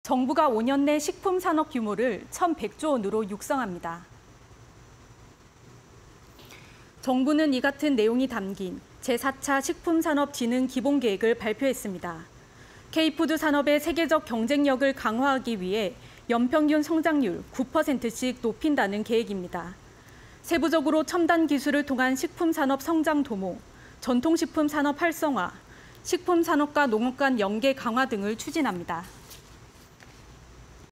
정부가 5년 내 식품 산업 규모를 1,100조 원으로 육성합니다. 정부는 이 같은 내용이 담긴 제4차 식품산업진흥 기본계획을 발표했습니다. K푸드 산업의 세계적 경쟁력을 강화하기 위해 연평균 성장률 9%씩 높인다는 계획입니다. 세부적으로 첨단 기술을 통한 식품산업 성장 도모, 전통식품 산업 활성화, 식품산업과 농업 간 연계 강화 등을 추진합니다.